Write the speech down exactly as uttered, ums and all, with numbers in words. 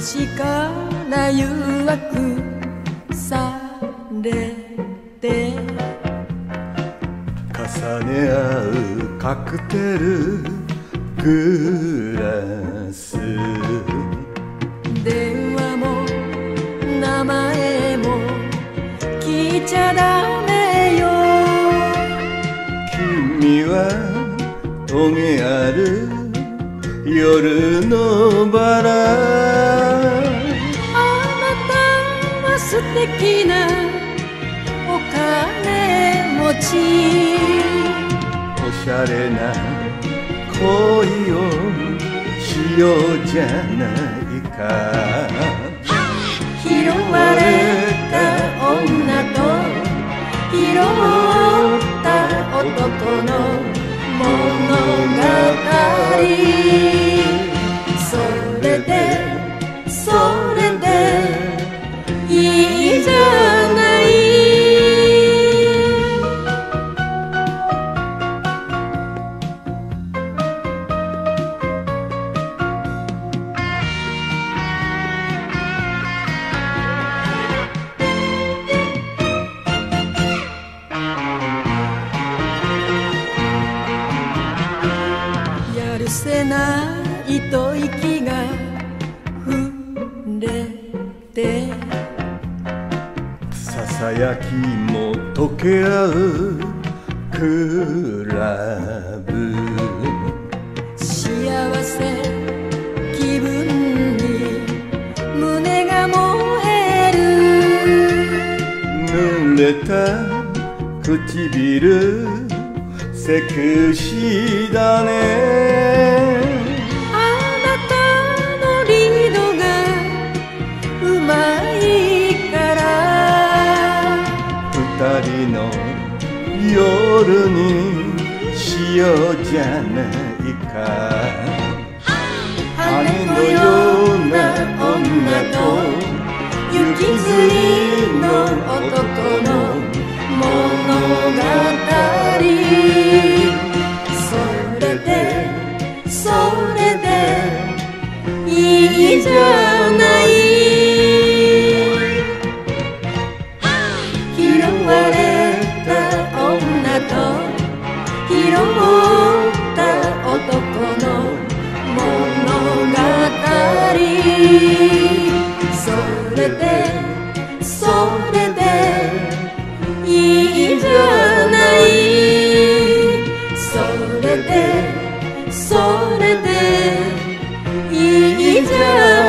星から誘惑されて重ね合うカクテルグラス、 電話も名前も聞いちゃダメよ。 君はトゲある夜のバラ、 あなたは素敵なお金持ち、 おしゃれな恋をしようじゃないか。 拾われた女と拾った男の物語、それでそれでいいじゃない。やるせない吐息が触れて、 ささやきも溶け合うクラブ、 幸せ気分に胸が燃える。 濡れた唇セクシーだね。 あなたのリードがうまいから二人の夜にしようじゃないか。羽のような女と雪吊りの男の物語、 それでそれでいいじゃない。拾われた女と拾った男の物語、それでそれでいいじゃない。それでそれでいいじゃない。